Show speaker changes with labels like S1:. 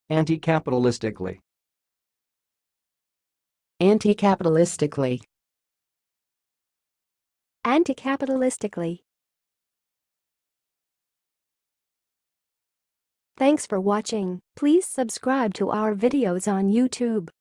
S1: Anticapitalistically.
S2: Anticapitalistically.
S3: Anticapitalistically. Thanks for watching. Please subscribe to our videos on YouTube.